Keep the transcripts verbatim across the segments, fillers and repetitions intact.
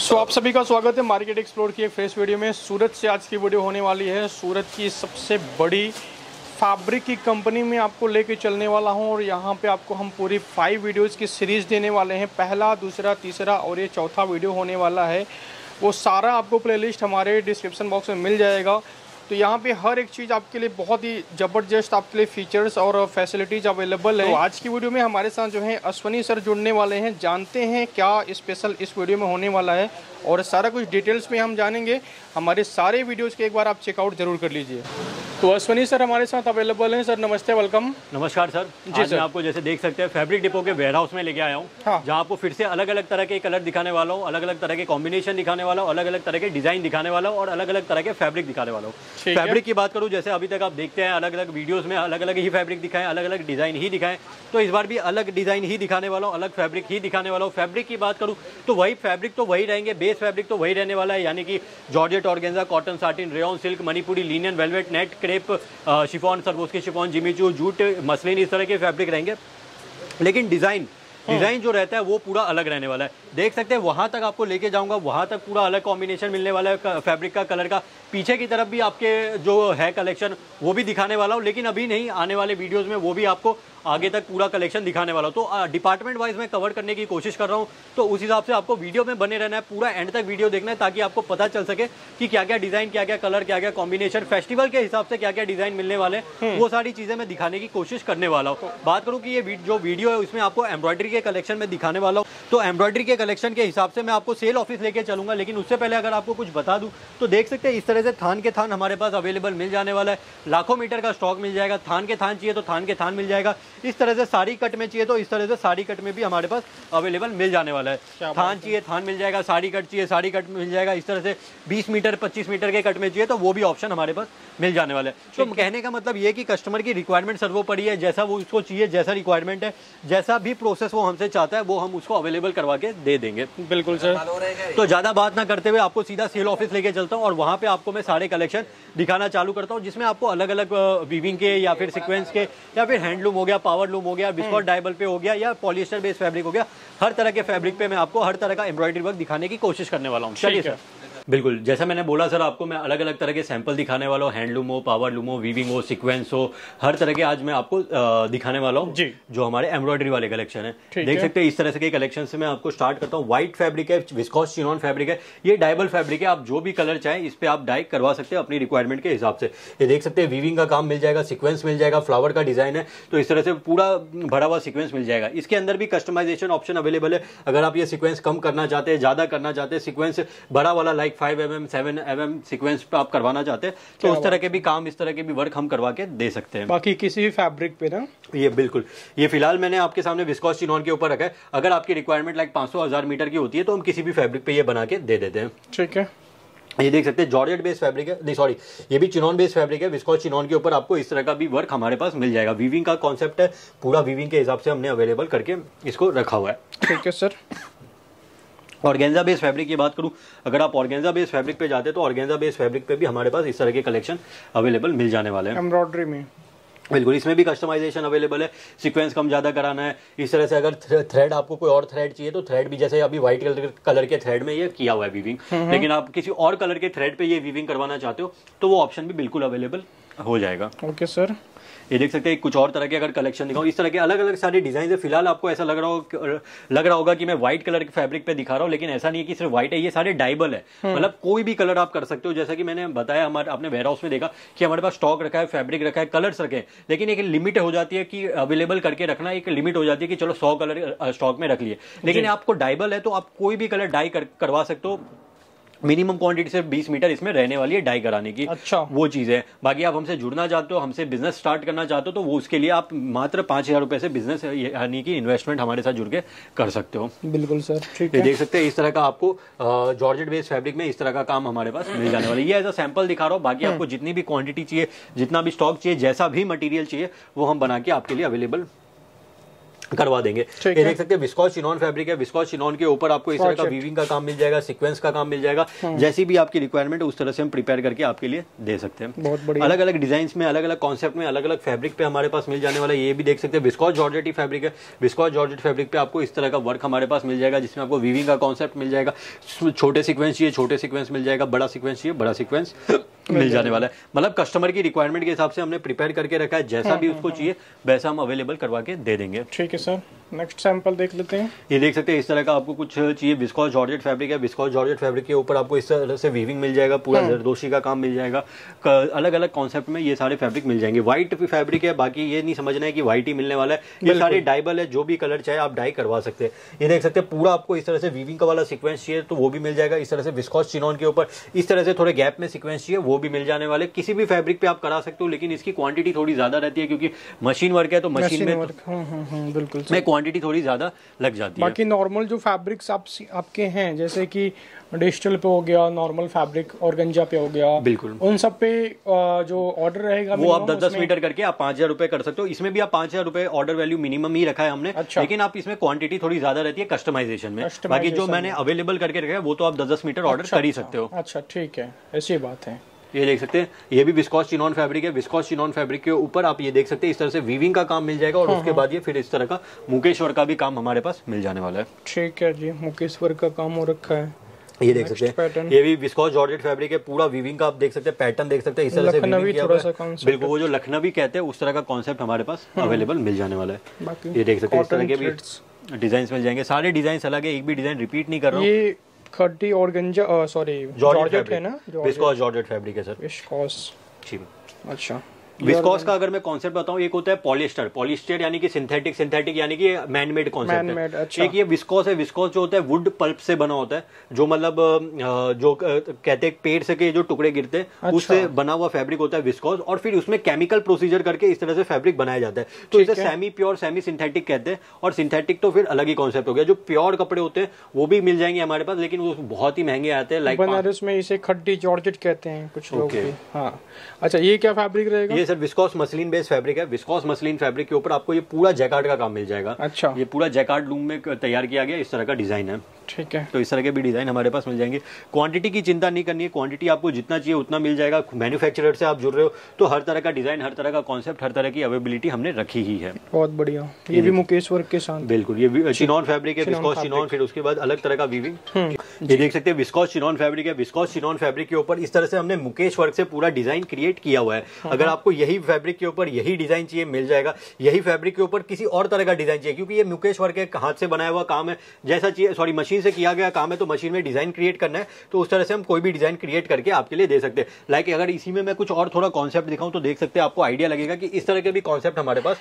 सो so, आप सभी का स्वागत है मार्केट एक्सप्लोर की एक फ्रेश वीडियो में। सूरत से आज की वीडियो होने वाली है। सूरत की सबसे बड़ी फैब्रिक की कंपनी में आपको लेके चलने वाला हूं और यहां पे आपको हम पूरी फाइव वीडियोस की सीरीज देने वाले हैं। पहला, दूसरा, तीसरा और ये चौथा वीडियो होने वाला है। वो सारा आपको प्लेलिस्ट हमारे डिस्क्रिप्शन बॉक्स में मिल जाएगा। तो यहाँ पे हर एक चीज़ आपके लिए बहुत ही ज़बरदस्त आपके लिए फीचर्स और फैसिलिटीज़ अवेलेबल है। तो आज की वीडियो में हमारे साथ जो है अश्वनी सर जुड़ने वाले हैं। जानते हैं क्या स्पेशल इस वीडियो में होने वाला है और सारा कुछ डिटेल्स में हम जानेंगे। हमारे सारे वीडियोस के एक बार आप चेकआउट जरूर कर लीजिए। तो अश्वनी सर हमारे साथ अवेलेबल हैं। सर नमस्ते, वेलकम। नमस्कार सर। जी सर, आपको जैसे देख सकते हैं फैब्रिक डिपो के वेयर हाउस में लेके आया हूँ। हाँ। जहाँ आपको फिर से अलग अलग तरह के कलर दिखाने वाला हूँ, अलग अलग तरह के कॉम्बिनेशन दिखाने वाला हूँ, अलग अलग तरह के डिजाइन दिखाने वाला हूँ और अलग अलग तरह के फैब्रिक दिखाने वाला हूँ। फैब्रिक की बात करूँ, जैसे अभी तक आप देखते हैं अलग अलग वीडियोस में अलग अलग ही फैब्रिक दिखाएं, अलग अलग डिजाइन ही दिखाएं, तो इस बार भी अलग डिजाइन ही दिखाने वाला हूँ, अलग फैब्रिक ही दिखाने वाला हूँ। फैब्रिक की बात करूँ तो वही फैब्रिक तो वही रहेंगे, बेस फैब्रिक तो वही रहने वाला है, यानी कि georgette, organza, cotton, satin, rayon, silk, Manipuri, linen, velvet, net, crepe, chiffon, Swarovski chiffon, Jimmy Choo, jute, muslin, इस तरह के फैब्रिक रहेंगे। लेकिन डिजाइन डिजाइन जो रहता है वो पूरा अलग रहने वाला है। देख सकते हैं वहां तक आपको लेके जाऊंगा, वहां तक पूरा अलग कॉम्बिनेशन मिलने वाला है फैब्रिक का, कलर का। पीछे की तरफ भी आपके जो है कलेक्शन वो भी दिखाने वाला हूँ, लेकिन अभी नहीं, आने वाले वीडियोस में वो भी आपको आगे तक पूरा कलेक्शन दिखाने वाला हूँ। तो डिपार्टमेंट वाइज मैं कवर करने की कोशिश कर रहा हूँ, तो उस हिसाब से आपको वीडियो में बने रहना है, पूरा एंड तक वीडियो देखना है, ताकि आपको पता चल सके कि क्या क्या डिजाइन, क्या क्या कलर, क्या क्या कॉम्बिनेशन, फेस्टिवल के हिसाब से क्या क्या डिजाइन मिलने वाले हैं, वो सारी चीजें मैं दिखाने की कोशिश करने वाला हूँ। बात करूँ कि ये जो वीडियो है उसमें आपको एम्ब्रॉयडरी के कलेक्शन में दिखाने वाला हूँ, तो एम्ब्रॉयडरी के कलेक्शन के हिसाब से मैं आपको सेल ऑफिस लेके चलूंगा। लेकिन उससे पहले अगर आपको कुछ बता दूं तो देख सकते हैं इस तरह से थान के थान हमारे पास अवेलेबल मिल जाने वाला है। लाखों मीटर का स्टॉक मिल जाएगा। थान के थान चाहिए तो थान के थान मिल जाएगा। इस तरह से साड़ी कट में चाहिए तो इस तरह से साड़ी कट में भी हमारे पास अवेलेबल मिल जाने वाला है। थान चाहिए थान मिल जाएगा, साड़ी कट चाहिए साड़ी कट मिल जाएगा। इस तरह से बीस मीटर पच्चीस मीटर के कट में चाहिए तो वो भी ऑप्शन हमारे पास मिल जाने वाला है। तो कहने का मतलब ये कि कस्टमर की रिक्वायरमेंट सर्वोपरि है, जैसा वो उसको चाहिए, जैसा रिक्वायरमेंट है, जैसा भी प्रोसेस वो हमसे चाहता है वो हम उसको अवेलेबल करवा के दे देंगे। बिल्कुल सर। तो ज्यादा बात ना करते हुए आपको सीधा सेल ऑफिस लेके चलता हूँ और वहां पे आपको मैं सारे कलेक्शन दिखाना चालू करता हूँ, जिसमें आपको अलग अलग वीविंग के या फिर सीक्वेंस के या फिर हैंडलूम हो गया, पावर लूम हो गया, विस्कॉस डायबल पे हो गया या पॉलिएस्टर बेस्ड फैब्रिक हो गया, हर तरह के फैब्रिक पे मैं आपको हर तरह का एम्ब्रॉयडरी वर्क दिखाने की कोशिश करने वाला हूँ। चलिए सर। बिल्कुल, जैसा मैंने बोला सर, आपको मैं अलग अलग तरह के सैंपल दिखाने वाला हूँ, हैंडलूम हो, पावर लूम हो, वीविंग हो, सीक्वेंस हो, हर तरह के आज मैं आपको दिखाने वाला हूँ जो हमारे एम्ब्रॉयडरी वाले कलेक्शन है। देख सकते हैं इस तरह से के कलेक्शन से मैं आपको स्टार्ट करता हूँ। व्हाइट फैब्रिक है, विस्कॉस चिनॉन फैब्रिक है, ये डायबल फैब्रिक है। आप जो भी कलर चाहें इस पे आप डाई करवा सकते हैं अपनी रिक्वायरमेंट के हिसाब से। ये देख सकते हैं वीविंग का काम मिल जाएगा, सीक्वेंस मिल जाएगा, फ्लावर का डिजाइन है, तो इस तरह से पूरा भरा हुआ सीक्वेंस मिल जाएगा। इसके अंदर भी कस्टमाइजेशन ऑप्शन अवेलेबल है। अगर आप ये सीक्वेंस कम करना चाहते हैं, ज्यादा करना चाहते हैं, सीक्वेंस बड़ा वाला like five M M seven M M sequence पे आप करवाना चाहते हैं तो उस तरह के भी काम, इस तरह के भी वर्क हम करवा के दे सकते हैं। बाकी किसी भी फैब्रिक पे ना, ये बिल्कुल, ये फिलहाल मैंने आपके सामने विस्कॉस चिनॉन के ऊपर रखा है। अगर आपकी रिक्वायरमेंट लाइक पाँच सौ हजार मीटर की होती है तो हम किसी भी फैब्रिक पे ये बना के दे देते हैं। ठीक है। ये देख सकते हैं जॉर्जेट बेस्ड फैब्रिक है, नहीं सॉरी, ये भी चिनॉन बेस्ड फैब्रिक है। विस्कॉस चिनॉन के ऊपर आपको इस तरह का भी वर्क हमारे पास मिल जाएगा। वीविंग का कॉन्सेप्ट है, पूरा वीविंग के हिसाब से हमने अवेलेबल करके इसको रखा हुआ है। ठीक है सर। ऑर्गेन्जा बेस्ड फैब्रिक की बात करूं, अगर आप ऑर्गेन्जा बेस्ड फैब्रिक पे जाते हैं तो ऑर्गेन्जा बेस्ड फैब्रिक पे भी हमारे पास इस तरह के कलेक्शन अवेलेबल मिल जाने वाले हैं। एम्ब्रॉयडरी में बिल्कुल, इसमें भी कस्टमाइजेशन अवेलेबल है। सीक्वेंस कम ज्यादा कराना है, इस तरह से अगर थ्रेड आपको कोई और थ्रेड चाहिए तो थ्रेड भी, जैसे अभी व्हाइट कलर कलर के थ्रेड में ये किया हुआ है वीविंग, लेकिन आप किसी और कलर के थ्रेड पे ये वीविंग करवाना चाहते हो तो वो ऑप्शन भी बिल्कुल अवेलेबल हो जाएगा। Okay sir. ये देख सकते हैं कुछ और तरह के अगर कलेक्शन दिखाऊं, इस तरह के अलग अलग सारे डिजाइन है। फिलहाल आपको ऐसा लग रहा हो लग रहा होगा कि मैं व्हाइट कलर के फैब्रिक पे दिखा रहा हूं, लेकिन ऐसा नहीं है कि सिर्फ व्हाइट है, ये सारे डाइबल है। मतलब कोई भी कलर आप कर सकते हो। जैसा कि मैंने बताया, हमारे अपने वेयर हाउस में देखा कि हमारे पास स्टॉक रखा है, फैब्रिक रखा है, कलर्स रखे हैं, लेकिन एक लिमिट हो जाती है कि अवेलेबल करके रखना, एक लिमिट हो जाती है कि चलो सौ कलर स्टॉक में रख लिए। लेकिन आपको डाइबल है तो आप कोई भी कलर डाई कर, करवा सकते हो। मिनिमम क्वांटिटी सिर्फ बीस मीटर इसमें रहने वाली है डाई कराने की। अच्छा, वो चीज है। बाकी आप हमसे जुड़ना चाहते हो, हमसे बिजनेस स्टार्ट करना चाहते हो तो वो उसके लिए आप मात्र पांच हजार रुपए से बिजनेस यानी कि इन्वेस्टमेंट हमारे साथ जुड़ के कर सकते हो। बिल्कुल सर, ठीक है। देख सकते हैं इस तरह का आपको जॉर्जेट बेस्ड फैब्रिक में इस तरह का काम हमारे पास मिल जाने वाला है। ये एज अ सैंपल दिखा रहा हूँ, बाकी आपको जितनी भी क्वांटिटी चाहिए, जितना भी स्टॉक चाहिए, जैसा भी मटेरियल चाहिए वो हम बना के आपके लिए अवेलेबल करवा देंगे। ये देख सकते हैं विस्कोस चिनॉन फैब्रिक है, विस्कोस चिनॉन के ऊपर आपको इस तरह का वीविंग का काम मिल जाएगा, सीक्वेंस का काम मिल जाएगा, जैसी भी आपकी रिक्वायरमेंट है उस तरह से हम प्रिपेयर करके आपके लिए दे सकते हैं। बहुत बढ़िया। अलग अलग डिजाइन में, अलग अलग कॉन्सेप्ट में, अलग अलग फैब्रिक पे हमारे पास मिल जाने वाला है। ये भी देख सकते हैं विस्कोस जॉर्जेट फैब्रिक है। विस्कोस जॉर्जेट फैब्रिक पे आपको इस तरह का वर्क हमारे पास मिल जाएगा, जिसमें आपको वीविंग का कॉन्सेप्ट मिल जाएगा। छोटे सीक्वेंस चाहिए छोटे सीक्वेंस मिल जाएगा, बड़ा सीक्वेंस चाहिए बड़ा सीक्वेंस मिल जाने वाला है। मतलब कस्टमर की रिक्वायरमेंट के हिसाब से हमने प्रिपेयर करके रखा है, जैसा भी उसको चाहिए वैसा हम अवेलेबल करवा के दे देंगे। ठीक है सर, नेक्स्ट सैंपल देख लेते हैं। ये देख सकते हैं इस तरह का आपको कुछ चाहिए, विस्कोस जॉर्जेट फैब्रिक है। विस्कोस जॉर्जेट फैब्रिक के ऊपर आपको इस तरह से वीविंग मिल जाएगा, पूरा जरदोशी का काम मिल जाएगा। अलग अलग कॉन्सेप्ट में ये सारे फैब्रिक मिल जाएंगे। व्हाइट फैब्रिक है, बाकी ये नहीं समझना है कि व्हाइट ही मिलने वाला है, ये सारे डाइबल है, जो भी कलर चाहे आप डाई करवा सकते हैं। ये देख सकते हैं पूरा आपको इस तरह से वीविंग का वाला सीक्वेंस चाहिए तो वो भी मिल जाएगा। इस तरह से विस्कोस चिनॉन के ऊपर इस तरह से थोड़े गैप में सीक्वेंस चाहिए वो भी मिल जाने वाले। किसी भी फैब्रिक पे आप करा सकते हो, लेकिन इसकी क्वांटिटी थोड़ी ज्यादा रहती है क्योंकि मशीन वर्क है, तो मशीन में बिल्कुल में क्वांटिटी थोड़ी ज्यादा लग जाती है। बाकी नॉर्मल जो फैब्रिक्स आप आपके हैं, जैसे कि डिजिटल पे हो गया, नॉर्मल फैब्रिक ऑर्गेंजा पे हो गया, बिल्कुल उन सब पे जो ऑर्डर रहेगा वो आप दस दस मीटर करके आप पांच हजार रुपए कर सकते हो। इसमें भी आप पांच हजार रुपए ऑर्डर वैल्यू मिनिमम ही रखा है हमने। अच्छा। लेकिन आप इसमें क्वांटिटी थोड़ी ज्यादा रहती है कस्टमाइजेशन में। बाकी जो मैंने अवेलेबल करके रखा है वो तो आप दस दस मीटर ऑर्डर कर ही सकते हो। अच्छा ठीक है, ऐसी बात है। ये देख सकते हैं ये भी विस्कोस चिनॉन फैब्रिक है। विस्कोस चिनॉन फैब्रिक के ऊपर आप ये देख सकते हैं इस तरह से वीविंग का काम मिल जाएगा और उसके बाद ये फिर इस तरह का मुकेश्वर का भी काम हमारे पास मिल जाने वाला है। ठीक है जी, मुकेश्वर का काम हो रखा है। ये देख सकते हैं ये भी विस्कोस जॉर्जेट फैब्रिक है, पूरा वीविंग का आप देख सकते हैं, पैटर्न देख सकते हैं, इस तरह से वीविंग किया हुआ है। बिल्कुल वो जो लखनवी कहते हैं उस तरह का कॉन्सेप्ट हमारे पास अवेलेबल मिल जाने वाला है। ये देख सकते हैं इस तरह के भी डिजाइन मिल जाएंगे। सारे डिजाइन अलग है, एक भी डिजाइन रिपीट नहीं कर रहा हूँ। खड्डी ऑर्गेंजा सॉरी जॉर्जेट है ना, विस्कोस जॉर्जेट फैब्रिक है सर। विस्कोस अच्छा। विस्कोस का अगर मैं कॉन्सेप्ट बताऊं, एक होता है पॉलिएस्टर। पॉलिएस्टर यानी कि सिंथेटिक, सिंथेटिक यानी कि मैन मेड कॉन्सेप्ट है। अच्छा। एक ये विस्कोस है। विस्कोस जो होता है वुड पल्प से बना होता है, जो मतलब जो कहते हैं पेड़ से के जो टुकड़े गिरते हैं अच्छा। उससे बना हुआ फैब्रिक होता है विस्कोस, और फिर उसमें केमिकल प्रोसीजर करके इस तरह से फैब्रिक बनाया जाता है। तो इसे सेमी प्योर सेमी सिंथेटिक कहते हैं, और सिंथेटिक तो फिर अलग ही कॉन्सेप्ट हो गया। जो प्योर कपड़े होते हैं वो भी मिल जाएंगे हमारे पास, लेकिन वो बहुत ही महंगे आते हैं। लाइक बनारस में इसे खड्डी जॉर्जेट कहते हैं कुछ लोग। हाँ अच्छा, ये क्या फैब्रिक रहेगा? ये sir viscose muslin based fabric है। विस्कोस मसलिन फैब्रिक के ऊपर आपको ये पूरा जैकार्ड का काम मिल जाएगा। अच्छा। ये पूरा जैकार्ड लूम में तैयार किया गया इस तरह का डिजाइन है। ठीक है, तो इस तरह के भी डिजाइन हमारे पास मिल जाएंगे। क्वांटिटी की चिंता नहीं करनी है, क्वांटिटी आपको जितना चाहिए उतना मिल जाएगा। मैन्युफैक्चरर से आप जुड़ रहे हो तो हर तरह का डिजाइन, हर तरह का कॉन्सेप्ट, हर तरह की अवेलेबिलिटी हमने रखी ही है। बहुत बढ़िया। ये भी मुकेश वर्क के साथ। बिल्कुल, ये चिनॉन फैब्रिक है, विस्कोस चिनॉन, फिर उसके बाद अलग तरह का वीविंग। ये देख सकते हैं विस्कोस चिनॉन फैब्रिक है। विस्कोस चिनॉन फैब्रिक के ऊपर इस तरह से हमने मुकेश वर्क से पूरा डिजाइन क्रिएट किया हुआ है। अगर आपको यही फैब्रिक के ऊपर यही डिजाइन चाहिए मिल जाएगा। यही फैब्रिक के ऊपर किसी और तरह का डिजाइन चाहिए, क्योंकि ये मुकेश वर्क है, हाथ से बनाया हुआ काम है, जैसा चाहिए सॉरी मशीन से किया गया काम है, तो मशीन में डिजाइन क्रिएट करना है तो उस तरह से हम कोई भी डिजाइन क्रिएट करके आपके लिए दे सकते हैं। लाइक अगर इसी में मैं कुछ और थोड़ा कॉन्सेप्ट दिखाऊं तो देख सकते हैं, आपको आइडिया लगेगा कि इस तरह के भी कॉन्सेप्ट हमारे पास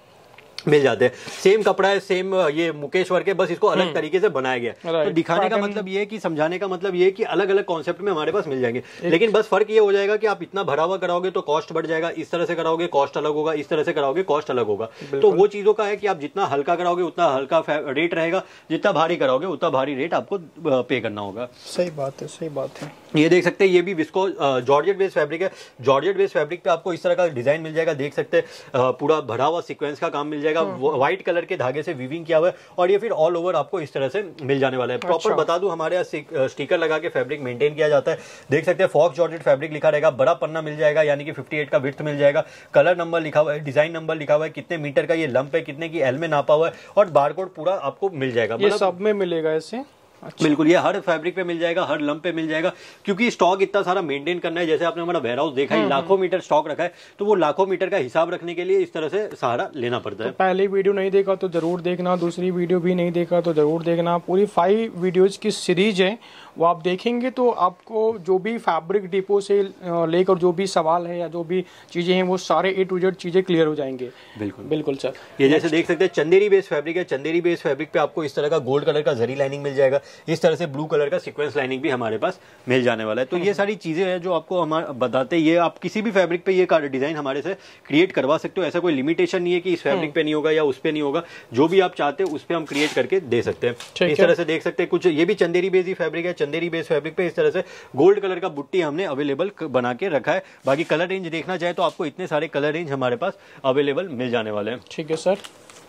मिल जाते हैं। सेम कपड़ा है, सेम ये मुकेश वर्क है, बस इसको अलग तरीके से बनाया गया। तो दिखाने का मतलब ये है कि समझाने का मतलब ये है कि अलग अलग कॉन्सेप्ट में हमारे पास मिल जाएंगे। लेकिन बस फर्क ये हो जाएगा कि आप इतना भरा हुआ कराओगे तो कॉस्ट बढ़ जाएगा, इस तरह से कराओगे कॉस्ट अलग होगा, इस तरह से कराओगे कॉस्ट अलग होगा। तो वो चीजों का है कि आप जितना हल्का कराओगे उतना हल्का रेट रहेगा, जितना भारी कराओगे उतना भारी रेट आपको पे करना होगा। सही बात है, सही बात है। ये देख सकते हैं ये भी विस्कोस जॉर्जेट बेस्ड फैब्रिक है। जॉर्जेट बेस्ड फैब्रिक पे आपको इस तरह का डिजाइन मिल जाएगा। देख सकते हैं पूरा भरा हुआ सीक्वेंस का काम मिल जाएगा, व्हाइट कलर के धागे से वीविंग किया हुआ है, और ये फिर ऑल ओवर आपको इस तरह से मिल जाने वाला है। प्रॉपर अच्छा। बता दूं, हमारे यहाँ स्टिकर लगा के फैब्रिक मेंटेन किया जाता है। देख सकते हैं फॉक्स जॉर्जेट फैब्रिक लिखा रहेगा, बड़ा पन्ना मिल जाएगा, यानी कि अट्ठावन का विड्थ मिल जाएगा, कलर नंबर लिखा हुआ है, डिजाइन नंबर लिखा हुआ है, कितने मीटर का ये लंप है, कितने की एल में नापा हुआ है, और बारकोड पूरा आपको मिल जाएगा। ये सब में मिलेगा ऐसे? अच्छा। बिल्कुल, ये हर फैब्रिक पे मिल जाएगा, हर लंप पे मिल जाएगा, क्योंकि स्टॉक इतना सारा मेंटेन करना है। जैसे आपने हमारा वेयर हाउस देखा है, लाखों मीटर स्टॉक रखा है, तो वो लाखों मीटर का हिसाब रखने के लिए इस तरह से सहारा लेना पड़ता है। तो पहली वीडियो नहीं देखा तो जरूर देखना, दूसरी वीडियो भी नहीं देखा तो जरूर देखना। पूरी फाइव वीडियोज की सीरीज है, वो आप देखेंगे तो आपको जो भी फैब्रिक डिपो से लेकर जो भी सवाल है या जो भी चीजें हैं वो सारे ए टू जेड चीजें क्लियर हो जाएंगे। बिल्कुल बिल्कुल सर। ये जैसे देख सकते हैं चंदेरी बेस फैब्रिक है। चंदेरी बेस फैब्रिक पे आपको इस तरह का गोल्ड कलर का जरी लाइनिंग मिल जाएगा, इस तरह से ब्लू कलर का सीक्वेंस लाइनिंग भी हमारे पास मिल जाने वाला है। तो ये सारी चीजें हैं जो आपको हम बताते हैं। ये आप किसी भी फैब्रिक पे ये डिजाइन हमारे से क्रिएट करवा सकते हो। ऐसा कोई लिमिटेशन नहीं है कि इस फैब्रिक पे नहीं होगा या उस पे नहीं होगा, जो भी आप चाहते हो उस पे हम क्रिएट करके दे सकते हैं। इस तरह से देख सकते हैं कुछ, ये भी चंदेरी बेस ही फैब्रिक है। चंदेरी बेस फैब्रिक इस तरह से गोल्ड कलर का बुट्टी हमने अवेलेबल बना के रखा है। बाकी कलर रेंज देखना चाहे तो आपको इतने सारे कलर रेंज हमारे पास अवेलेबल मिल जाने वाले हैं। ठीक है सर।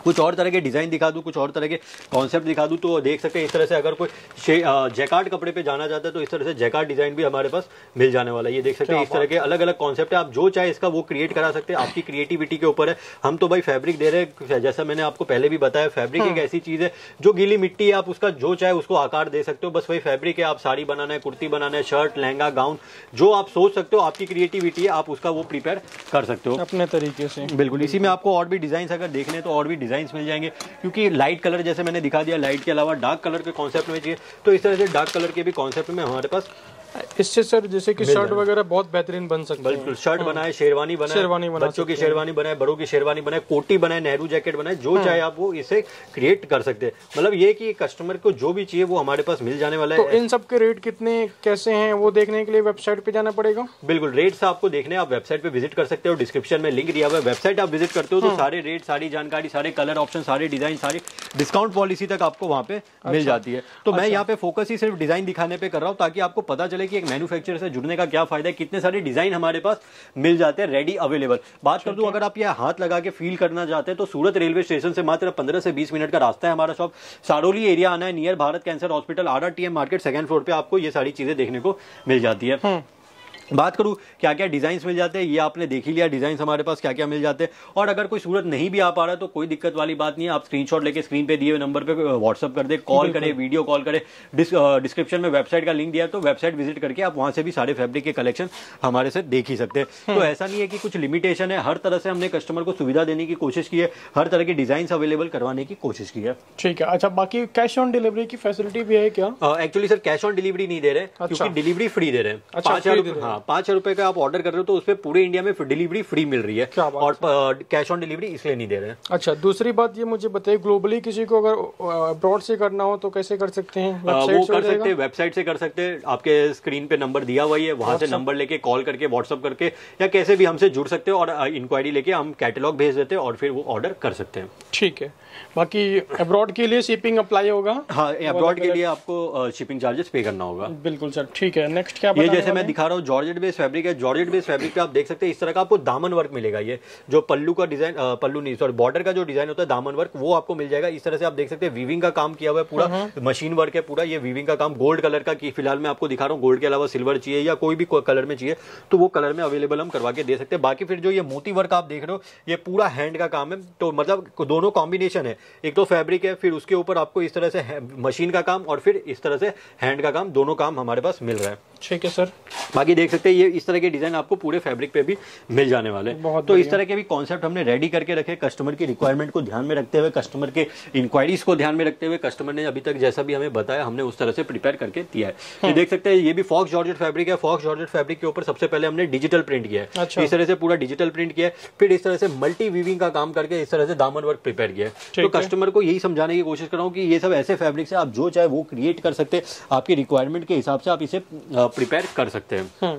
कुछ और तरह के डिज़ाइन दिखा दूँ, कुछ और तरह के कॉन्सेप्ट दिखा दूँ, तो देख सकते हैं इस तरह से अगर कोई जैकार्ड कपड़े पे जाना चाहता है तो इस तरह से जैकार्ड डिज़ाइन भी हमारे पास मिल जाने वाला है। ये देख सकते हैं इस तरह के अलग अलग कॉन्सेप्ट है, आप जो चाहे इसका वो क्रिएट करा सकते हैं, आपकी क्रिएटिविटी के ऊपर है। हम तो भाई फैब्रिक दे रहे हैं, जैसा मैंने आपको पहले भी बताया, फैब्रिक एक ऐसी चीज़ है जो गीली मिट्टी है, आप उसका जो चाहे उसको आकार दे सकते हो, बस वही फैब्रिक है। आप साड़ी बनाना है, कुर्ती बनाना है, शर्ट, लहंगा, गाउन, जो आप सोच सकते हो, आपकी क्रिएटिविटी है, आप उसका वो प्रिपेयर कर सकते हो अपने तरीके से। बिल्कुल। इसी में आपको और भी डिजाइन अगर देखने तो और भी डिजाइन मिल जाएंगे, क्योंकि लाइट कलर जैसे मैंने दिखा दिया, लाइट के अलावा डार्क कलर के कॉन्सेप्ट में चाहिए तो इस तरह से डार्क कलर के भी कॉन्सेप्ट में हमारे पास इससे सर जैसे कि शर्ट वगैरह बहुत बेहतरीन बन सकती है। बिल्कुल, शर्ट बनाए, शेरवानी बनाए, शेरवानी बना बच्चों की शेरवानी बनाए, बड़ों की शेरवानी बनाए, कोटी बनाए, नेहरू जैकेट बनाए, जो चाहे आप वो इसे क्रिएट कर सकते हैं। मतलब ये कि कस्टमर को जो भी चाहिए वो हमारे पास मिल जाने वाला है। तो इन सब के रेट कितने कैसे हैं वो देखने के लिए वेबसाइट पे जाना पड़ेगा? बिल्कुल, रेट्स आपको देखने आप वेबसाइट पे विजिट कर सकते हो, डिस्क्रिप्शन में लिंक दिया हुआ है, वेबसाइट आप विजिट करते हो तो सारे रेट, सारी जानकारी, सारे कलर ऑप्शन, सारे डिजाइन, सारी डिस्काउंट पॉलिसी तक आपको वहाँ पे मिल जाती है। तो मैं यहाँ पे फोकस ही सिर्फ डिजाइन दिखाने पे कर रहा हूँ ताकि आपको पता चले कि एक मैन्युफैक्चरर से जुड़ने का क्या फायदा है, कितने सारे डिजाइन हमारे पास मिल जाते हैं रेडी अवेलेबल। बात कर दूं, अगर आप ये हाथ लगा के फील करना चाहते हैं तो सूरत रेलवे स्टेशन से मात्र पंद्रह से बीस मिनट का रास्ता है हमारा शॉप। सारोली एरिया आना है, near Bharat cancer hospital, R R T M market, second floor पे आपको ये सारी चीजें देखने को मिल जाती है। बात करूं क्या क्या डिजाइन्स मिल जाते हैं, ये आपने देख ही लिया डिजाइन्स हमारे पास क्या क्या मिल जाते हैं। और अगर कोई सूरत नहीं भी आ पा रहा तो कोई दिक्कत वाली बात नहीं है, आप स्क्रीनशॉट लेके स्क्रीन पे दिए हुए नंबर पे व्हाट्सअप कर दे, कॉल करे, वीडियो कॉल करे, डिस्क्रिप्शन में वेबसाइट का लिंक दिया तो वेबसाइट विजिट करके आप वहां से भी सारे फैब्रिक के कलेक्शन हमारे से देख ही सकते हैं। तो ऐसा नहीं है कि कुछ लिमिटेशन है, हर तरह से हमने कस्टमर को सुविधा देने की कोशिश की है, हर तरह के डिजाइन अवेलेबल करवाने की कोशिश की है। ठीक है। अच्छा, बाकी कैश ऑन डिलीवरी की फैसिलिटी भी है क्या? Actually sir cash on delivery नहीं दे रहे, क्योंकि डिलीवरी फ्री दे रहे हैं। पांच हजार हाँ पांच हजार रुपए का ऑर्डर कर रहे हो तो उसपे पूरे इंडिया में डिलीवरी फ्री मिल रही है, और कैश ऑन डिलीवरी इसलिए नहीं दे रहे हैं। अच्छा, दूसरी बात ये मुझे बताइए, ग्लोबली किसी को अगर अब्रॉड से करना हो तो कैसे कर सकते हैं? वो कर सकते हैं, वेबसाइट से कर सकते हैं, आपके स्क्रीन पे नंबर दिया हुआ है, वहां से नंबर लेके कॉल करके, व्हाट्सअप करके, या कैसे भी हमसे जुड़ सकते हो और इंक्वायरी लेके हम कैटलॉग भेज देते हैं और फिर वो ऑर्डर कर सकते हैं। ठीक है। बाकी अब्रॉड के लिए शिपिंग अप्लाई होगा? हाँ, अब्रॉड के लिए आपको शिपिंग चार्जेस पे करना होगा। बिल्कुल सर। ठीक है, नेक्स्ट क्या ये जैसे मैं दिखा रहा हूँ जॉर्जेट बेस्ड फैब्रिक है। जॉर्जेट बेस्ड फैब्रिक पे आप देख सकते हैं इस तरह का आपको दामन वर्क मिलेगा। ये जो पल्लू का डिजाइन, पल्लू नहीं सॉरी बॉर्डर का जो डिजाइन होता है दामन वर्क, वो आपको मिल जाएगा। इस तरह से आप देख सकते हैं वीविंग का काम किया हुआ है, पूरा मशीन वर्क है पूरा। ये वीविंग का काम गोल्ड कलर का की फिलहाल मैं आपको दिखा रहा हूँ, गोल्ड के अलावा सिल्वर चाहिए या कोई भी कलर में चाहिए तो वो कलर में अवेलेबल हम करवा के दे सकते हैं। बाकी फिर जो ये मोती वर्क आप देख रहे हो ये पूरा हैंड का काम है, तो मतलब दोनों कॉम्बिनेशन है, एक तो फैब्रिक है, फिर उसके ऊपर आपको इस तरह से मशीन का काम और फिर इस तरह से हैंड का काम, दोनों काम हमारे पास मिल रहा है। ठीक है सर। बाकी देख सकते हैं ये इस तरह के डिजाइन आपको पूरे फैब्रिक पे भी मिल जाने वाले हैं। तो इस तरह के भी कॉन्सेप्ट हमने रेडी करके रखे, कस्टमर की रिक्वायरमेंट को ध्यान में रखते हुए, कस्टमर के इंक्वायरीज को ध्यान में रखते हुए, कस्टमर ने अभी तक जैसा भी हमें बताया हमने उस तरह से प्रिपेयर करके दिया है। ये देख सकते हैं ये भी फॉक्स जॉर्जेट फैब्रिक है। फॉक्स जॉर्जेट फैब्रिक के ऊपर सबसे पहले हमने डिजिटल प्रिंट किया है। अच्छा। इस तरह से पूरा डिजिटल प्रिंट किया है, फिर इस तरह से मल्टी वीविंग का काम करके इस तरह से दामन वर्क प्रिपेयर किया है। तो कस्टमर को यही समझाने की कोशिश कर रहा हूँ कि ये सब ऐसे फैब्रिक से आप जो चाहे वो क्रिएट कर सकते हैं, आपकी रिक्वायरमेंट के हिसाब से आप इसे प्रिपेयर कर सकते हैं।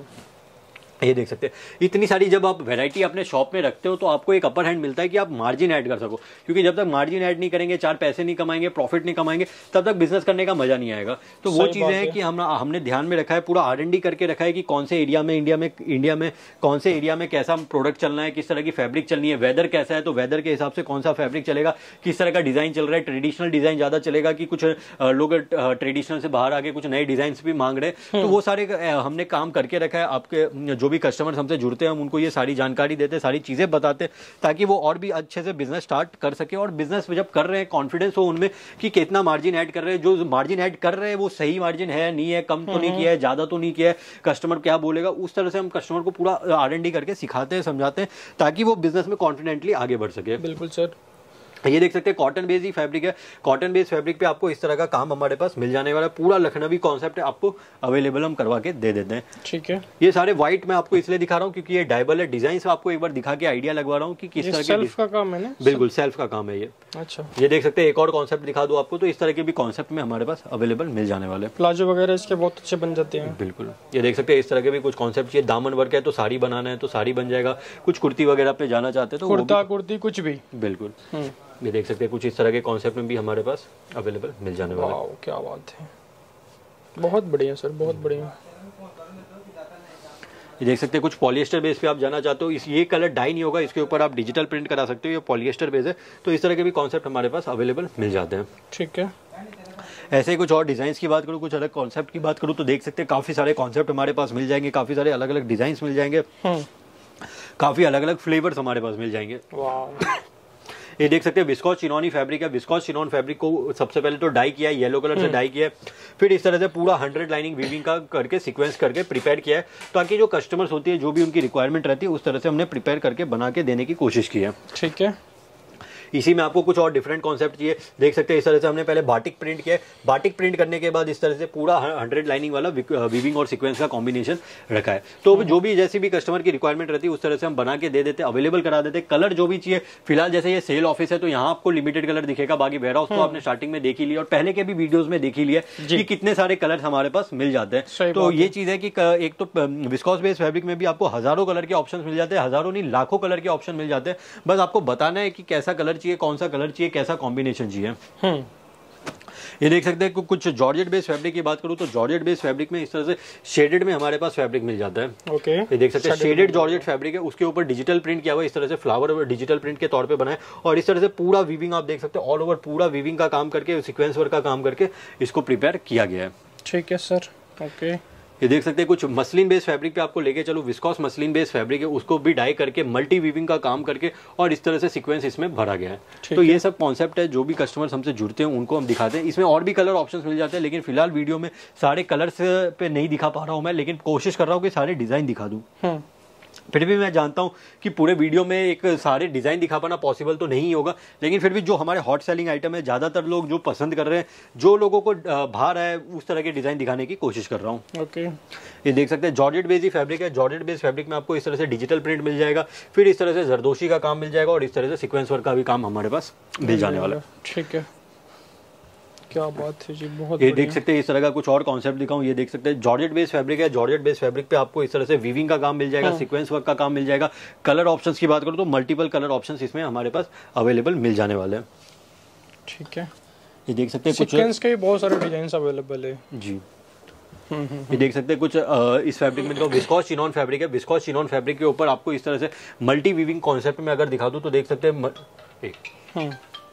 ये देख सकते हैं इतनी सारी जब आप वैरायटी अपने शॉप में रखते हो तो आपको एक अपर हैंड मिलता है कि आप मार्जिन ऐड कर सको, क्योंकि जब तक मार्जिन ऐड नहीं करेंगे, चार पैसे नहीं कमाएंगे, प्रॉफिट नहीं कमाएंगे, तब तक बिजनेस करने का मजा नहीं आएगा। तो वो चीजें हैं कि हम हमने ध्यान में रखा है, पूरा आर एंड डी करके रखा है कि कौन से एरिया में इंडिया में इंडिया में कौन से एरिया में कैसा प्रोडक्ट चलना है, किस तरह की फैब्रिक चलनी है, वेदर कैसा है तो वेदर के हिसाब से कौन सा फैब्रिक चलेगा, किस तरह का डिजाइन चल रहा है, ट्रेडिशनल डिजाइन ज्यादा चलेगा कि कुछ लोग ट्रेडिशनल से बाहर आके कुछ नए डिजाइन भी मांग रहे हैं। तो वो सारे हमने काम करके रखा है। आपके जो भी कस्टमर हमसे जुड़ते हैं हम उनको ये सारी जानकारी देते, सारी चीजें बताते, ताकि वो और भी अच्छे से बिजनेस स्टार्ट कर सके। और बिजनेस जब कर रहे हैं कॉन्फिडेंस हो उनमें कि कितना मार्जिन ऐड कर रहे हैं, जो मार्जिन ऐड कर रहे हैं वो सही मार्जिन है नहीं है, कम तो नहीं किया है, ज्यादा तो नहीं किया है, कस्टमर क्या बोलेगा, उस तरह से हम कस्टमर को पूरा आर एंड डी करके सिखाते हैं, समझाते हैं, ताकि वो बिजनेस में कॉन्फिडेंटली आगे बढ़ सके। बिल्कुल सर। ये देख सकते हैं कॉटन बेस्ड ही फैब्रिक है। कॉटन बेस्ड फैब्रिक पे आपको इस तरह का काम हमारे पास मिल जाने वाला है, पूरा लखनवी कॉन्सेप्ट है, आपको अवेलेबल हम करवा के दे देते हैं। ठीक है। ये सारे व्हाइट मैं आपको इसलिए दिखा रहा हूँ क्योंकि ये डायबल है, डिजाइन से आपको एक बार दिखा के आइडिया लगवा रहा हूँ कि किस तरह के सेल्फ का काम है ना। बिल्कुल सेल्फ का काम है ये। अच्छा। ये देख सकते हैं एक और कॉन्सेप्ट दिखा दो आपको, तो इस तरह के भी कॉन्सेप्ट में हमारे पास अवेलेबल मिल जाने वाले। प्लाजो वगैरह इसके बहुत अच्छे बन जाते हैं। बिल्कुल। ये देख सकते हैं इस तरह के भी कुछ कॉन्सेप्ट चाहिए, दामन वर्क है तो साड़ी बनाना है तो साड़ी बन जाएगा, कुछ कुर्ती वगैरह पे जाना चाहते हैं तो कुर्ता कुर्ती कुछ भी। बिल्कुल। ये देख सकते हैं कुछ इस तरह के कॉन्सेप्ट में भी हमारे पास अवेलेबल मिल जाने वाला है। क्या बात है, बहुत बढ़िया सर, बहुत बढ़िया। ये देख सकते हैं कुछ पॉलिएस्टर बेस पे आप जाना चाहते हो, इस ये कलर डाई नहीं होगा, इसके ऊपर आप डिजिटल प्रिंट करा सकते हो, ये पॉलिएस्टर बेस है। तो इस तरह के भी कॉन्सेप्ट हमारे पास अवेलेबल मिल जाते हैं। ठीक है, ऐसे ही कुछ और डिज़ाइंस की बात करूँ, कुछ अलग कॉन्सेप्ट की बात करूँ तो देख सकते हैं काफ़ी सारे कॉन्सेप्ट हमारे पास मिल जाएंगे, काफ़ी सारे अलग अलग डिज़ाइंस मिल जाएंगे, काफ़ी अलग अलग फ्लेवर्स हमारे पास मिल जाएंगे। ये देख सकते हैं विस्कॉस चिनॉनी फैब्रिक है। विस्कॉस चिनॉन फैब्रिक को सबसे पहले तो डाई किया है, येलो कलर से डाई किया है, फिर इस तरह से पूरा हंड्रेड लाइनिंग वीविंग का करके सीक्वेंस करके प्रिपेयर किया है, ताकि जो कस्टमर्स होती है जो भी उनकी रिक्वायरमेंट रहती है उस तरह से हमने प्रिपेयर करके बना के देने की कोशिश की है। ठीक है, इसी में आपको कुछ और डिफरेंट कॉन्सेप्ट चाहिए, देख सकते हैं इस तरह से हमने पहले बाटिक प्रिंट किया है, बाटिक प्रिंट करने के बाद इस तरह से पूरा हंड्रेड लाइनिंग वाला वीविंग और सीक्वेंस का कॉम्बिनेशन रखा है। तो जो भी जैसी भी कस्टमर की रिक्वायरमेंट रहती है उस तरह से हम बना के दे देते हैं, अवेलेबल करा देते हैं। कलर जो भी चाहिए, फिलहाल जैसे ये सेल ऑफिस है तो यहाँ आपको लिमिटेड कलर दिखेगा, बाकी वेयर हाउस तो आपने स्टार्टिंग में देख ही लिया और पहले के भी वीडियोज में देख ही लिया कि कितने सारे कलर हमारे पास मिल जाते हैं। तो ये चीज है कि एक तो विस्कॉस बेस्ड फैब्रिक में भी आपको हजारों कलर के ऑप्शन मिल जाते हैं, हजारों नहीं लाखों कलर के ऑप्शन मिल जाते हैं, बस आपको बताना है कि कैसा कलर चाहिए, कौन सा कलर चाहिए, कैसा कॉम्बिनेशन चाहिए। ये देख सकते हैं कुछ जॉर्जेट बेस्ड फैब्रिक की बात करूं तो जॉर्जेट बेस्ड फैब्रिक में इस तरह से शेडेड में हमारे पास फैब्रिक मिल जाता है। ओके, ये देख सकते हैं शेडेड जॉर्जेट फैब्रिक है, उसके ऊपर डिजिटल प्रिंट किया हुआ है, इस तरह से फ्लावर डिजिटल प्रिंट के तौर पे बना है और इस तरह से पूरा वीविंग आप देख सकते हैं, ऑल ओवर पूरा वीविंग का काम करके, सीक्वेंस वर्क का काम करके इसको प्रिपेयर किया गया है। ठीक है सर, ओके। ये देख सकते हैं कुछ मसलिन बेस फैब्रिक पे आपको लेके चलो, विस्कॉस मसलिन बेस फैब्रिक है, उसको भी डाई करके मल्टी वीविंग का काम करके और इस तरह से सीक्वेंस इसमें भरा गया है। तो ये सब कॉन्सेप्ट है, जो भी कस्टमर्स हमसे जुड़ते हैं उनको हम दिखाते हैं। इसमें और भी कलर ऑप्शंस मिल जाते हैं, लेकिन फिलहाल वीडियो में सारे कलर्स पे नहीं दिखा पा रहा हूँ मैं, लेकिन कोशिश कर रहा हूँ कि सारे डिजाइन दिखा दूँ। फिर भी मैं जानता हूं कि पूरे वीडियो में एक सारे डिजाइन दिखा पाना पॉसिबल तो नहीं होगा, लेकिन फिर भी जो हमारे हॉट सेलिंग आइटम है, ज्यादातर लोग जो पसंद कर रहे हैं, जो लोगों को भा रहा है, उस तरह के डिजाइन दिखाने की कोशिश कर रहा हूं। ओके, ये देख सकते हैं जॉर्जेट बेस ही फैब्रिक है। जॉर्जेट बेस फैब्रिक में आपको इस तरह से डिजिटल प्रिंट मिल जाएगा, फिर इस तरह से जरदोशी का काम मिल जाएगा और इस तरह से सीक्वेंस वर्क का भी काम हमारे पास मिल जाने वाला है। ठीक है, क्या बात है जी, बहुत ये देख सकते हैं इस तरह का कुछ और कॉन्सेप्ट दिखाऊं। ये देख सकते हैं जॉर्जेट बेस फैब्रिक है, जॉर्जेट बेस फैब्रिक पे आपको इस तरह से वीविंग का काम मिल जाएगा, सीक्वेंस वर्क का काम मिल जाएगा। कलर ऑप्शंस की बात करूं तो मल्टीपल कलर ऑप्शंस इसमें हमारे पास अवेलेबल मिल जाने वाले हैं। ठीक है, ये देख सकते हैं कुछ सीक्वेंस के बहुत सारे डिजाइन अवेलेबल है जी। ये देख सकते हैं कुछ आ, इस फैब्रिक में तो विस्कॉस चिनॉन फैब्रिक है। विस्कॉस चिनॉन फैब्रिक के ऊपर आपको इस तरह से मल्टी वीविंग कॉन्सेप्ट में अगर दिखा दूं तो देख सकते हैं।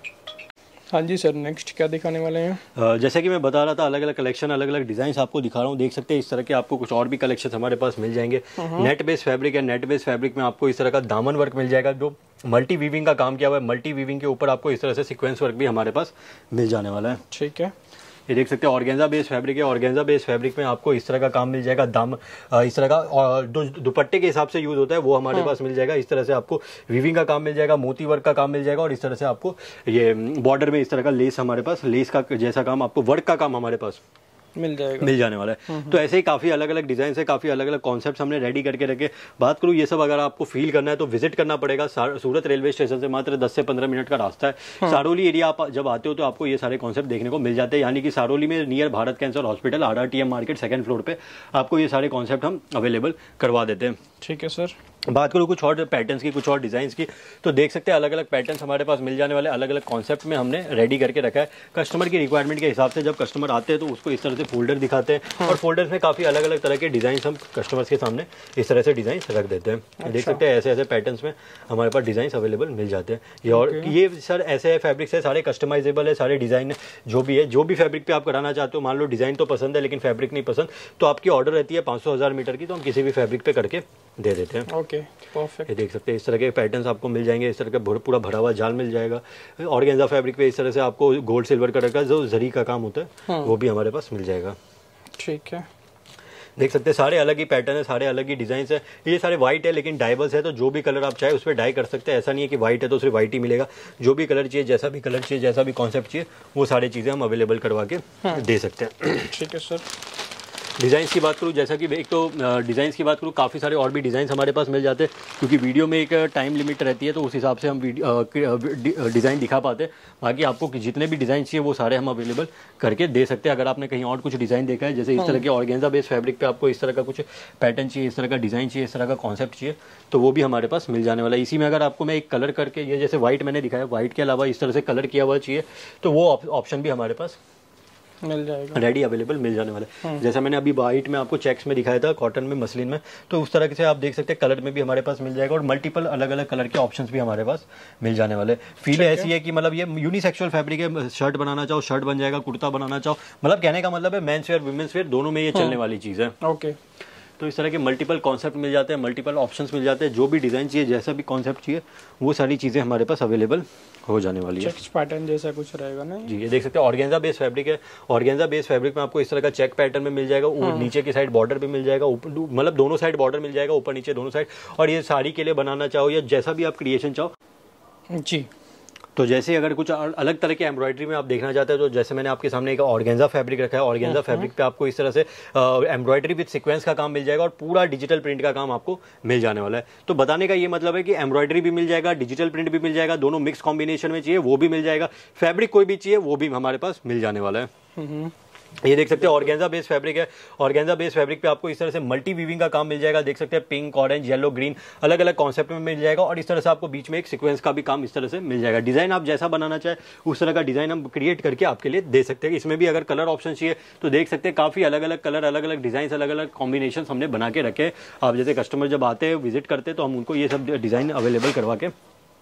हाँ जी सर, नेक्स्ट क्या दिखाने वाले हैं? जैसे कि मैं बता रहा था, अलग अलग कलेक्शन, अलग अलग डिजाइन आपको दिखा रहा हूँ। देख सकते हैं इस तरह के आपको कुछ और भी कलेक्शन हमारे पास मिल जाएंगे। नेट बेस फैब्रिक है, नेट बेस फैब्रिक में आपको इस तरह का दामन वर्क मिल जाएगा, जो मल्टी वीविंग का काम किया हुआ है। मल्टी वीविंग के ऊपर आपको इस तरह से सीक्वेंस वर्क भी हमारे पास मिल जाने वाला है। ठीक है, ये देख सकते हैं ऑर्गेन्जा बेस फैब्रिक है। ऑर्गेन्जा बेस फैब्रिक में आपको इस तरह का काम मिल जाएगा, दाम इस तरह का और जो दुपट्टे के हिसाब से यूज होता है वो हमारे हाँ। पास मिल जाएगा। इस तरह से आपको वीविंग का काम मिल जाएगा, मोती वर्क का काम मिल जाएगा और इस तरह से आपको ये बॉर्डर में इस तरह का लेस, हमारे पास लेस का जैसा काम, आपको वर्क का काम हमारे पास मिल जाएगा, मिल जाने वाला है। तो ऐसे ही काफी अलग अलग डिजाइन है, काफी अलग अलग कॉन्सेप्ट हमने रेडी करके रखे। बात करूँ ये सब अगर आपको फील करना है तो विजिट करना पड़ेगा। सूरत रेलवे स्टेशन से मात्र दस से पंद्रह मिनट का रास्ता है। हाँ। सारोली एरिया आप जब आते हो तो आपको ये सारे कॉन्सेप्ट देखने को मिल जाते हैं, यानी कि सारोली में near Bharat cancer hospital, R R T M market, second floor पे आपको ये सारे कॉन्सेप्ट हम अवेलेबल करवा देते हैं। ठीक है सर, बात करूँ कुछ और पैटर्न्स की, कुछ और डिजाइन्स की, तो देख सकते हैं अलग अलग पैटर्न्स हमारे पास मिल जाने वाले, अलग अलग कॉन्सेप्ट में हमने रेडी करके रखा है। कस्टमर की रिक्वायरमेंट के हिसाब से जब कस्टमर आते हैं तो उसको इस तरह से फोल्डर दिखाते हैं। हाँ। और फोल्डर्स में काफी अलग अलग तरह के डिजाइन हम कस्टमर्स के सामने इस तरह से डिजाइन रख देते हैं। अच्छा। देख सकते हैं ऐसे ऐसे पैटर्न्स में हमारे पास डिजाइन अवेलेबल मिल जाते हैं। ये और ये सर ऐसे फैब्रिक्स है, सारे कस्टमाइजेबल है, सारे डिजाइन जो भी है, जो भी फैब्रिक पे आप कराना चाहते हो, मान लो डिजाइन तो पसंद है लेकिन फैब्रिक नहीं पसंद, तो आपकी ऑर्डर रहती है पाँच सौ हजार मीटर की, तो हम किसी भी फैब्रिक पे करके दे देते हैं। Okay, perfect. ये देख सकते हैं इस तरह के पैटर्न्स आपको मिल जाएंगे, इस तरह का पूरा भरा हुआ जाल मिल जाएगा। ऑर्गेन्जा फैब्रिक पे इस तरह से आपको गोल्ड सिल्वर कलर का जो जरी का काम होता है हाँ। वो भी हमारे पास मिल जाएगा। ठीक है, देख सकते हैं सारे अलग ही पैटर्न है, सारे अलग ही डिजाइन है। ये सारे व्हाइट है लेकिन डाइवर्स है, तो जो भी कलर आप चाहे उस पर डाई कर सकते हैं। ऐसा नहीं है कि व्हाइट है तो सिर्फ व्हाइट ही मिलेगा, जो भी कलर चाहिए, जैसा भी कलर चाहिए, जैसा भी कॉन्सेप्ट चाहिए, वो सारी चीज़ें हम अवेलेबल करवा के हाँ। दे सकते हैं। ठीक है सर, डिज़ाइंस की बात करूँ, जैसा कि एक तो डिज़ाइंस की बात करूँ, काफ़ी सारे और भी डिज़ाइंस हमारे पास मिल जाते हैं, क्योंकि वीडियो में एक टाइम लिमिट रहती है तो उस हिसाब से हम डिज़ाइन दिखा पाते हैं। बाकी आपको जितने भी डिज़ाइन चाहिए वो सारे हम अवेलेबल करके दे सकते हैं। अगर आपने कहीं और कुछ डिज़ाइन देखा है, जैसे इस तरह के ऑर्गेन्जा बेस फैब्रिक पे आपको इस तरह का कुछ पैटर्न चाहिए, इस तरह का डिज़ाइन चाहिए, इस तरह का कॉन्सेप्ट चाहिए, तो वो भी हमारे पास मिल जाने वाला है। इसी में अगर आपको मैं एक कलर करके, ये जैसे व्हाइट मैंने दिखाया, व्हाइट के अलावा इस तरह से कलर किया हुआ चाहिए, तो वो ऑप्शन भी हमारे पास मिल जाएगा, रेडी अवेलेबल मिल जाने वाला है। जैसा मैंने अभी वाइट में आपको चेक्स में दिखाया था, कॉटन में, मसलिन में, तो उस तरह से आप देख सकते हैं कलर में भी हमारे पास मिल जाएगा और मल्टीपल अलग अलग कलर के ऑप्शंस भी हमारे पास मिल जाने वाले। फील ऐसी है कि मतलब ये यूनिसेक्सुअल फैब्रिक है, शर्ट बनाना चाहो शर्ट बन जाएगा, कुर्ता बनाना चाहो, मतलब कहने का मतलब है मेंस वेयर वुमेन्स वेयर दोनों में ये चलने वाली चीज़ है। ओके, तो इस तरह के मल्टीपल कॉन्सेप्ट मिल जाते हैं, मल्टीपल ऑप्शंस मिल जाते हैं, जो भी डिज़ाइन चाहिए, जैसा भी कॉन्सेप्ट चाहिए, वो सारी चीज़ें हमारे पास अवेलेबल हो जाने वाली है। चेक पैटर्न जैसा कुछ रहेगा ना जी, ये देख सकते हैं ऑर्गेन्जा बेस फैब्रिक है। ऑर्गेन्जा बेस फैब्रिक में आपको इस तरह का चेक पैटर्न में मिल जाएगा, नीचे की साइड बॉर्डर भी मिल जाएगा, मतलब दोनों साइड बॉर्डर मिल जाएगा, ऊपर नीचे दोनों साइड। और ये साड़ी के लिए बनाना चाहो या जैसा भी आप क्रिएशन चाहो जी, तो जैसे अगर कुछ अलग तरह के एम्ब्रॉयडरी में आप देखना चाहते हैं तो जैसे मैंने आपके सामने एक ऑर्गेन्जा फैब्रिक रखा है, ऑर्गेन्जा फैब्रिक पे आपको इस तरह से एम्ब्रॉयडरी विद सीक्वेंस का काम मिल जाएगा और पूरा डिजिटल प्रिंट का काम आपको मिल जाने वाला है। तो बताने का ये मतलब है कि एम्ब्रॉयडरी भी मिल जाएगा, डिजिटल प्रिंट भी मिल जाएगा, दोनों मिक्स कॉम्बिनेशन में चाहिए वो भी मिल जाएगा, फैब्रिक कोई भी चाहिए वो भी हमारे पास मिल जाने वाला है। ये देख सकते हैं ऑर्गेन्जा बेस फैब्रिक है। ऑर्गेन्जा बेस फैब्रिक पे आपको इस तरह से मल्टी वीविंग का काम मिल जाएगा, देख सकते हैं पिंक, ऑरेंज, येलो, ग्रीन अलग अलग कॉन्सेप्ट में मिल जाएगा और इस तरह से आपको बीच में एक सीक्वेंस का भी काम इस तरह से मिल जाएगा। डिजाइन आप जैसा बनाना चाहे उस तरह का डिजाइन हम क्रिएट करके आपके लिए दे सकते हैं। इसमें भी अगर कलर ऑप्शन चाहिए तो देख सकते हैं, काफी अलग अलग कलर, अलग अलग डिजाइन, अलग अलग कॉम्बिनेशन हमने बना के रखे। आप जैसे कस्टमर जब आते हैं विजिट करते हैं तो हम उनको ये सब डिजाइन अवेलेबल करवा के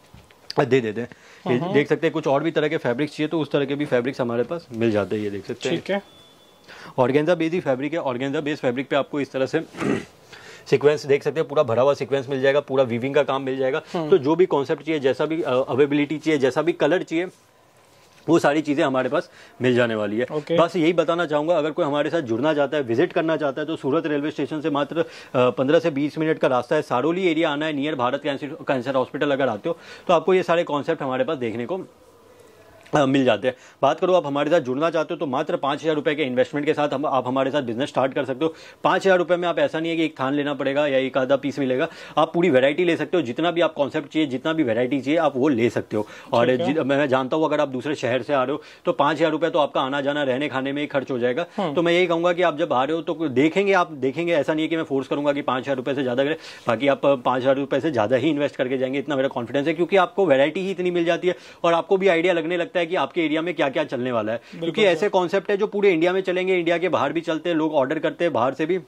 दे देते हैं। ये देख सकते हैं कुछ और भी तरह के फैब्रिक्स चाहिए तो उस तरह के भी फैब्रिक्स हमारे पास मिल जाते हैं। ये देख सकते हैं, ठीक है, ऑर्गेन्जा बेस ही फैब्रिक है। ऑर्गेन्जा बेस फैब्रिक पे आपको इस तरह से सीक्वेंस देख सकते हैं, पूरा भरा हुआ सीक्वेंस मिल जाएगा, पूरा वीविंग का काम मिल जाएगा। तो जो भी कॉन्सेप्ट चाहिए, जैसा भी अवेलेबिलिटी चाहिए, जैसा भी कलर चाहिए, वो सारी चीजें हमारे पास मिल जाने वाली है। okay. बस यही बताना चाहूंगा, अगर कोई हमारे साथ जुड़ना चाहता है, विजिट करना चाहता है तो सूरत रेलवे स्टेशन से मात्र पंद्रह से बीस मिनट का रास्ता है। सारोली एरिया आना है, नियर भारत कैंसर हॉस्पिटल अगर आते हो तो आपको ये सारे कॉन्सेप्ट हमारे पास देखने को आ, मिल जाते हैं। बात करो आप हमारे साथ जुड़ना चाहते हो तो मात्र पाँच हज़ार रुपये के इन्वेस्टमेंट के साथ हम आप हमारे साथ बिजनेस स्टार्ट कर सकते हो। पाँच हज़ार रुपये में आप ऐसा नहीं है कि एक थान लेना पड़ेगा या एक आधा पीस मिलेगा, आप पूरी वैरायटी ले सकते हो। जितना भी आप कॉन्सेप्ट चाहिए, जितना भी वैरायटी चाहिए आप वो ले सकते हो। और मैं जानता हूँ अगर आप दूसरे शहर से आ रहे हो तो पाँच हज़ार रुपये तो आपका आना जाना रहने खाने में ही खर्च हो जाएगा। तो मैं यही कहूँगा कि आप जब आ रहे हो तो देखेंगे, आप देखेंगे, ऐसा नहीं है कि मैं फोर्स करूँगा कि पाँच हज़ार रुपये से ज़्यादा करें, बाकी आप पाँच हज़ार रुपये से ज़्यादा ही इन्वेस्ट करके जाएंगे, इतना मेरा कॉन्फिडेंस है। क्योंकि आपको वैरायटी ही इतनी मिल जाती है और आपको भी आइडिया लगने लगता है कि आपके एरिया में क्या क्या चलने वाला है। क्योंकि ऐसे कॉन्सेप्ट है जो पूरे इंडिया में चलेंगे, इंडिया के बाहर भी चलते हैं, लोग ऑर्डर करते हैं बाहर से भी।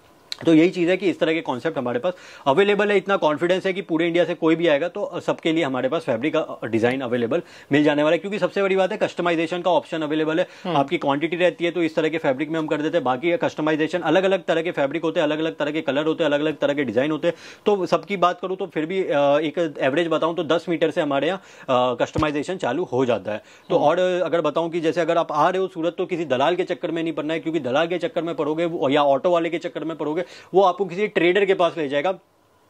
तो यही चीज़ है कि इस तरह के कॉन्सेप्ट हमारे पास अवेलेबल है। इतना कॉन्फिडेंस है कि पूरे इंडिया से कोई भी आएगा तो सबके लिए हमारे पास फैब्रिक का डिजाइन अवेलेबल मिल जाने वाला है। क्योंकि सबसे बड़ी बात है कस्टमाइजेशन का ऑप्शन अवेलेबल है। आपकी क्वांटिटी रहती है तो इस तरह के फैब्रिक में हम कर देते हैं। बाकी कस्टमाइजेशन, अलग अलग तरह के फैब्रिक होते हैं, अलग अलग तरह के कलर होते हैं, अलग अलग तरह के डिजाइन होते हैं। तो सबकी बात करूँ तो फिर भी एक एवरेज बताऊँ तो दस मीटर से हमारे यहाँ कस्टमाइजेशन चालू हो जाता है। तो और अगर बताऊँ कि जैसे अगर आप आ रहे हो सूरत तो किसी दलाल के चक्कर में नहीं पड़ना है, क्योंकि दलाल के चक्कर में पड़ोगे या ऑटो वाले के चक्कर में पड़ोगे, वो आपको किसी ट्रेडर के पास ले जाएगा।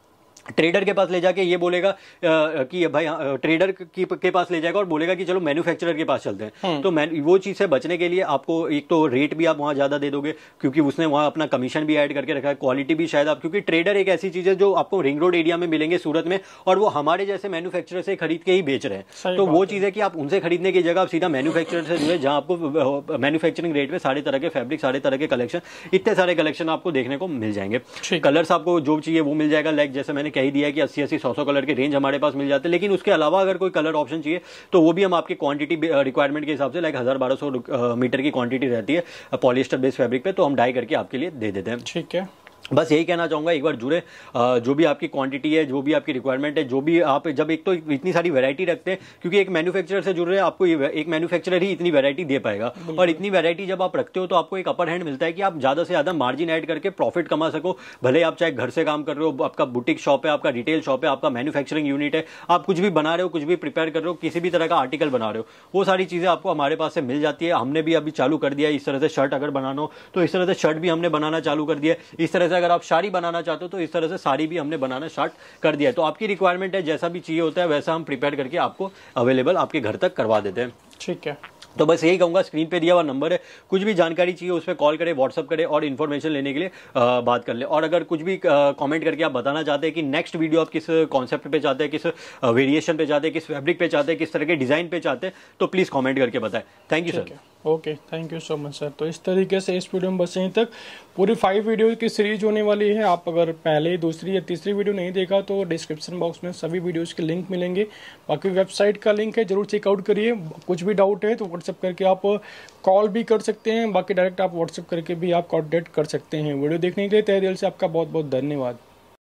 ट्रेडर के पास ले जाके ये बोलेगा कि भाई ट्रेडर की के पास ले जाएगा और बोलेगा कि चलो मैन्युफैक्चरर के पास चलते हैं। तो वो चीज़ से बचने के लिए आपको एक तो रेट भी आप वहाँ ज़्यादा दे दोगे क्योंकि उसने वहाँ अपना कमीशन भी ऐड करके रखा है, क्वालिटी भी शायद आप, क्योंकि ट्रेडर एक ऐसी चीज़ है जो आपको रिंग रोड एरिया में मिलेंगे सूरत में और वो हमारे जैसे मैन्युफैक्चरर से खरीद के ही बेच रहे हैं। तो वो चीज़ है कि आप उनसे खरीदने की जगह आप सीधा मैन्युफैक्चरर से जुड़े, जहाँ आपको मैन्युफैक्चरिंग रेट में सारे तरह के फैब्रिक, सारे तरह के कलेक्शन, इतने सारे कलेक्शन आपको देखने को मिल जाएंगे। कलर्स आपको जो चाहिए वो मिल जाएगा। लाइक जैसे मैंने कह दिया कि अस्सी अस्सी सौ सौ कलर के रेंज हमारे पास मिल जाते हैं। लेकिन उसके अलावा अगर कोई कलर ऑप्शन चाहिए तो वो भी हम आपकी क्वांटिटी रिक्वायरमेंट के हिसाब से लाइक हजार बारह सौ मीटर की क्वांटिटी रहती है पॉलिएस्टर बेस फैब्रिक पे, तो हम डाई करके आपके लिए दे देते हैं। ठीक है, बस यही कहना चाहूँगा, एक बार जुड़े, जो भी आपकी क्वांटिटी है, जो भी आपकी रिक्वायरमेंट है, जो भी आप, जब एक तो इतनी सारी वैरायटी रखते हैं क्योंकि एक मैन्युफैक्चरर से जुड़ रहे हैं, आपको एक मैन्युफैक्चरर ही इतनी वैरायटी दे पाएगा। और इतनी वैरायटी जब आप रखते हो तो आपको एक अपर हैंड मिलता है कि आप ज़्यादा से ज़्यादा मार्जिन ऐड करके प्रॉफिट कमा सको। भले आप चाहे घर से काम कर रहे हो, आपका बुटीक शॉप है, आपका रिटेल शॉप है, आपका मैन्युफैक्चरिंग यूनिट है, आप कुछ भी बना रहे हो, कुछ भी प्रिपेयर कर रहे हो, किसी भी तरह का आर्टिकल बना रहे हो, वो सारी चीज़ें आपको हमारे पास से मिल जाती है। हमने भी अभी चालू कर दिया है इस तरह से शर्ट अगर बनाना हो तो इस तरह से शर्ट भी हमने बनाना चालू कर दिया है। इस तरह से अगर आप साड़ी बनाना चाहते हो तो इस तरह से साड़ी भी हमने बनाना स्टार्ट कर दिया है। तो आपकी रिक्वायरमेंट है, जैसा भी चाहिए होता है वैसा हम प्रिपेयर करके आपको अवेलेबल आपके घर तक करवा देते हैं। ठीक है, तो बस यही कहूंगा, स्क्रीन पे दिया हुआ नंबर है, कुछ भी जानकारी चाहिए उस पर कॉल करें, व्हाट्सअप करें और इन्फॉर्मेशन लेने के लिए आ, बात कर ले। और अगर कुछ भी कमेंट करके आप बताना चाहते हैं कि नेक्स्ट वीडियो आप किस कॉन्सेप्ट पे चाहते हैं, किस वेरिएशन पे चाहते हैं, किस फैब्रिक पे चाहते हैं, किस तरह के डिजाइन पे चाहते हैं, तो प्लीज कमेंट करके बताएं। Thank you sir. Okay, thank you so much sir. तो इस तरीके से इस वीडियो में बस यहीं तक। पूरी फाइव वीडियो की सीरीज होने वाली है। आप अगर पहले दूसरी या तीसरी वीडियो नहीं देखा तो डिस्क्रिप्शन बॉक्स में सभी वीडियोस के लिंक मिलेंगे। बाकी वेबसाइट का लिंक है, जरूर चेकआउट करिए। कुछ भी डाउट है तो व्हाट्सअप करके आप कॉल भी कर सकते हैं, बाकी डायरेक्ट आप व्हाट्सअप करके भी आप कॉन्टेक्ट कर सकते हैं। वीडियो देखने के लिए तहे दिल से आपका बहुत बहुत धन्यवाद।